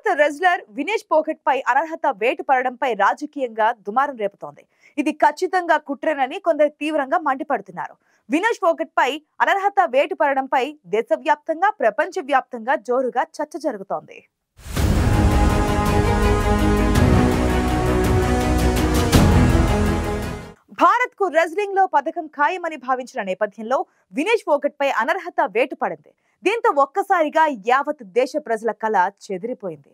భారత రెజ్లర్ వినేష్ పోగట్ పై అనర్హత వేటు పడడంపై రాజకీయంగా దుమారం రేపుతోంది. ఇది ఖచ్చితంగా కుట్రేనని కొందరు తీవ్రంగా మండిపడుతున్నారు. వినేష్ పోగట్ పై అనర్హత వేటు పడడంపై దేశవ్యాప్తంగా ప్రపంచవ్యాప్తంగా జోరుగా చర్చ జరుగుతోంది. భారత్ కు రెజ్లింగ్ లో పథకం ఖాయమని భావించిన నేపథ్యంలో వినేష్ పోగట్ పై అనర్హత వేటు పడింది. దీంతో ఒక్కసారిగా యావత్ దేశ ప్రజల కళ చెదిరిపోయింది.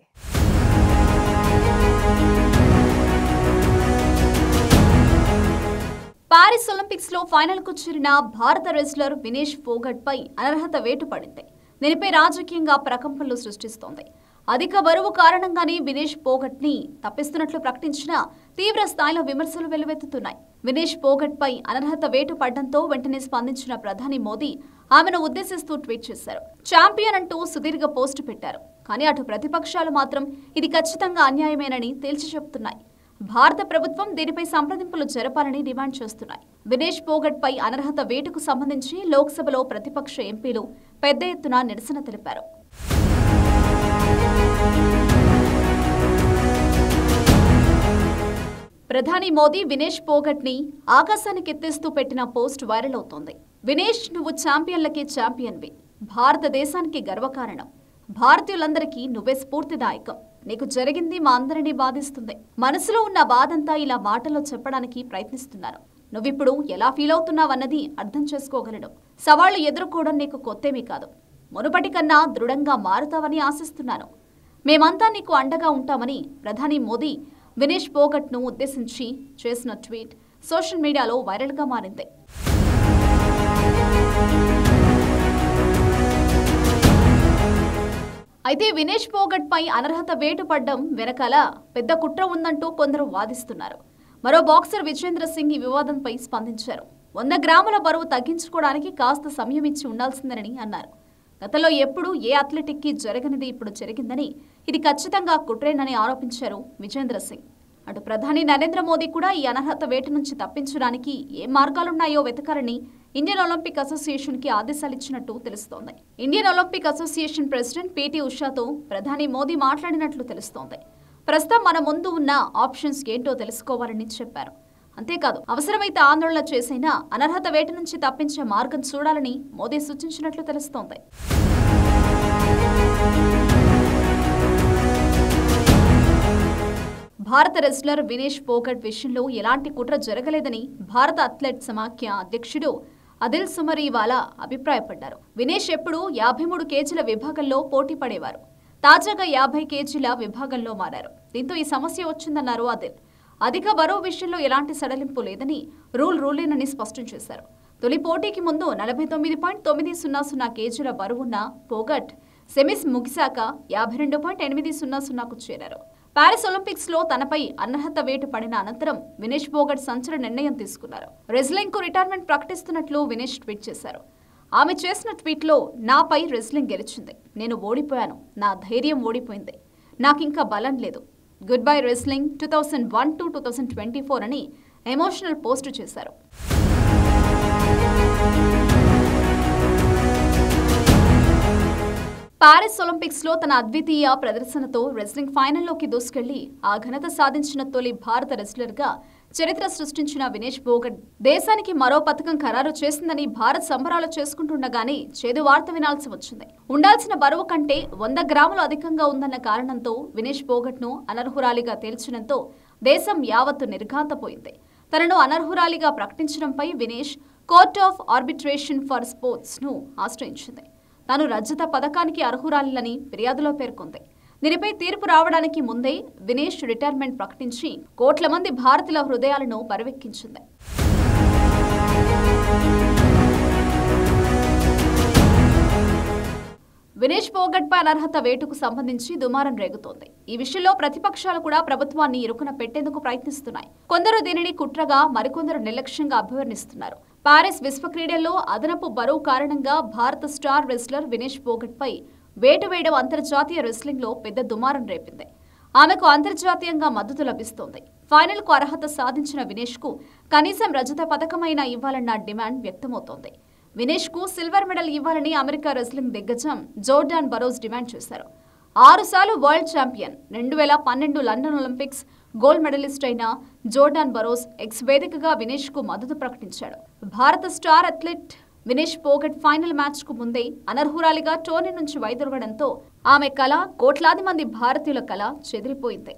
పారిస్ ఒలింపిక్స్ లో ఫైనల్ కు చేరిన భారత రెజ్లర్ వినేష్ పోగట్ పై అనర్హత వేటు పడింది. దీనిపై రాజకీయంగా ప్రకంపనలు సృష్టిస్తోంది. అధిక బరువు కారణంగానే వినేష్ పోగట్ ని తప్పిస్తున్నట్లు ప్రకటించిన తీవ్ర స్థాయిలో విమర్శలు వెల్లువెత్తుతున్నాయి. వినేష్ పోగట్ పై అనర్హత వేటు పడడంతో వెంటనే స్పందించిన ప్రధాని మోదీ ఆమెను ఉద్దేశిస్తూ ట్వీట్ చేశారు. ఛాంపియన్ అంటూ సుదీర్ఘ పోస్టు పెట్టారు. కానీ అటు ప్రతిపక్షాలు మాత్రం ఇది ఖచ్చితంగా అన్యాయమేనని తేల్చి చెబుతున్నాయి. భారత ప్రభుత్వం దీనిపై సంప్రదింపులు జరపాలని డిమాండ్ చేస్తున్నాయి. వినేష్ పోగట్ పై అనర్హత వేటుకు సంబంధించి లోక్సభలో ప్రతిపక్ష ఎంపీలు పెద్ద ఎత్తున నిరసన తెలిపారు. ప్రధాని మోదీ వినేష్ పోగట్ ని ఆకాశానికి ఎత్తేస్తూ పెట్టిన పోస్ట్ వైరల్ అవుతోంది. వినేష్, నువ్వు ఛాంపియన్లకి ఛాంపియన్వి. భారతదేశానికి గర్వకారణం. భారతీయులందరికీ నువ్వే స్ఫూర్తిదాయకం. నీకు జరిగింది మా అందరినీ బాధిస్తుంది. మనసులో ఉన్న బాధంతా ఇలా మాటల్లో చెప్పడానికి ప్రయత్నిస్తున్నాను. నువ్విప్పుడు ఎలా ఫీల్ అవుతున్నావన్నది అర్థం చేసుకోగలను. సవాళ్లు ఎదుర్కోవడం నీకు కొత్తేమీ కాదు. మునుపటి కన్నా దృఢంగా మారుతావని ఆశిస్తున్నాను. మేమంతా నీకు అండగా ఉంటామని ప్రధాని మోదీ వినేష్ పోగట్ ను ఉద్దేశించి చేసిన ట్వీట్ సోషల్ మీడియాలో వైరల్ గా మారింది. అయితే వినేష్ పోగట్ పై అనర్హత వేటు పడ్డం వెనకాల పెద్ద కుట్ర ఉందంటూ కొందరు వాదిస్తున్నారు. మరో బాక్సర్ విజేంద్ర సింగ్ ఈ వివాదంపై స్పందించారు. 100 గ్రాముల బరువు తగ్గించుకోవడానికి కాస్త సమయం ఇచ్చి ఉండాల్సిందని అన్నారు. గతంలో ఎప్పుడూ ఏ అథ్లెటిక్ కి జరగనిది ఇప్పుడు జరిగిందని, ఇది ఖచ్చితంగా కుట్రేనని ఆరోపించారు విజేంద్ర సింగ్. అటు ప్రధాని నరేంద్ర మోదీ కూడా ఈ అనర్హత వేటు నుంచి తప్పించడానికి ఏ మార్గాలున్నాయో వెతకాలని ఇండియన్ ఒలింపిక్ అసోసియేషన్ కి ఆదేశాలిచ్చినట్టు తెలుస్తోంది. Indian Olympic Association president P T ప్రధాని మోదీ మాట్లాడినట్లు తెలుస్తోంది. ప్రస్తుతం మన ముందు ఉన్న ఆప్షన్స్ ఏంటో తెలుసుకోవాలని చెప్పారు. అంతేకాదు, అవసరమైతే ఆందోళన చేసైనా అనర్హత వేటు నుంచి తప్పించే మార్గం చూడాలని మోదీ సూచించినట్లు తెలుస్తోంది. భారత రెజ్లర్ వినేష్ పోగట్ విషయంలో ఎలాంటి కుట్ర జరగలేదని భారత అథ్లెట్ సమాఖ్య అధ్యక్షుడు అదిల్ సుమరీవాలా అభిప్రాయపడ్డారు. వినేష్ ఎప్పుడూ 53 కేజీల విభాగంలో పోటీ పడేవారు. తాజాగా 50 కేజీల విభాగంలో మారారు. దీంతో ఈ సమస్య వచ్చిందన్నారు అదిల్. అధిక బరువు విషయంలో ఎలాంటి సడలింపు లేదని, రూలేనని స్పష్టం చేశారు. తొలి పోటీకి ముందు 49.900 కేజీల బరువున్న పోగట్ సెమీస్ ముగిశాక 52.800కు చేరారు. పారిస్ ఒలింపిక్స్ లో తనపై అనర్హత వేటు పడిన అనంతరం వినేష్ పోగట్ సంచలన నిర్ణయం తీసుకున్నారు. రెజ్లింగ్ కు రిటైర్మెంట్ ప్రకటిస్తున్నట్లు వినేష్ ట్వీట్ చేశారు. ఆమె చేసిన ట్వీట్ లో, నాపై రెజ్లింగ్ గెలిచింది. నేను ఓడిపోయాను. నా ధైర్యం ఓడిపోయింది. నాకింకా బలం లేదు. గుడ్ బై రెజ్లింగ్ 2001 to 2024 అని ఎమోషనల్ పోస్ట్ చేశారు. పారిస్ ఒలింపిక్స్ లో తన అద్వితీయ ప్రదర్శనతో రెజ్లింగ్ ఫైనల్లోకి దూసుకెళ్లి ఆ ఘనత సాధించిన తొలి భారత రెజ్లర్ గా చరిత్ర సృష్టించిన వినేష్ పోగట్ దేశానికి మరో పథకం ఖరారు చేసిందని భారత్ సంబరాలు చేసుకుంటుండగానే చేదు వార్త వినాల్సి వచ్చింది. ఉండాల్సిన బరువు కంటే 100 గ్రాములు అధికంగా ఉందన్న కారణంతో వినేష్ పోగట్ ను అనర్హురాలిగా తేల్చడంతో దేశం యావత్తు నిర్ఘాంతపోయింది. తనను అనర్హురాలిగా ప్రకటించడంపై Vinesh court of arbitration for sports ను ఆశ్రయించింది. తాను రజత పథకానికి అర్హురాలిని ఫిర్యాదులో పేర్కొంది. దీనిపై తీర్పు రావడానికి ముందే వినేష్ రిటైర్మెంట్ ప్రకటించి కోట్ల మంది భారతీయుల హృదయాలను పరివెక్కించింది. వినేష్ పోగట్ పై అనర్హత వేటుకు సంబంధించి దుమారం రేగుతోంది. ఈ విషయంలో ప్రతిపక్షాలు కూడా ప్రభుత్వాన్ని ఇరుకున పెట్టేందుకు ప్రయత్నిస్తున్నాయి. కొందరు దీనిని కుట్రగా, మరికొందరు నిర్లక్ష్యంగా అభివర్ణిస్తున్నారు. పారిస్ విశ్వ క్రీడల్లో అదనపు బరువు కారణంగా భారత స్టార్ రెజ్లర్ వినేష్ పోగట్ పై వేటు వేయడం అంతర్జాతీయ రెజ్లింగ్ లో పెద్ద దుమారం రేపింది. ఆమెకు అంతర్జాతీయంగా మద్దతు లభిస్తోంది. ఫైనల్ కు అర్హత సాధించిన వినేష్ కు కనీసం రజత పథకమైనా ఇవ్వాలన్న డిమాండ్ వ్యక్తమవుతోంది. వినేష్ కు సిల్వర్ మెడల్ ఇవ్వాలని అమెరికా రెజ్లింగ్ దిగ్గజం జోర్డాన్ బరోస్ డిమాండ్ చేశారు. 6 సార్లు world champion, 2012 London Olympics gold medallist అయిన జోర్డాన్ బరోస్ ఎక్స్ వేదికగా వినేష్ కు మద్దతు ప్రకటించాడు. భారత star athlete Vinesh Phogat final match కు ముందే అనర్హురాలిగా టోర్నీ నుంచి వైదొలగడంతో ఆమె కళ, కోట్లాది మంది భారతీయుల కళ చెదిరిపోయింది.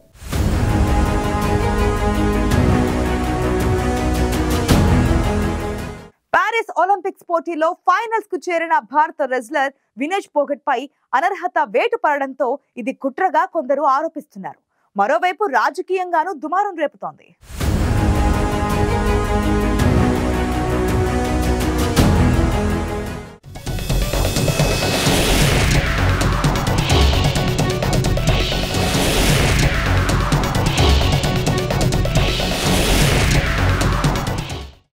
పారిస్ ఒలింపిక్స్ పోటీలో ఫైనల్స్ కు చేరిన భారత రెజ్లర్ వినేష్ పోగట్ పై అనర్హత వేటు పడడంతో ఇది కుట్రగా కొందరు ఆరోపిస్తున్నారు. మరోవైపు రాజకీయంగానూ దుమారం రేపుతోంది.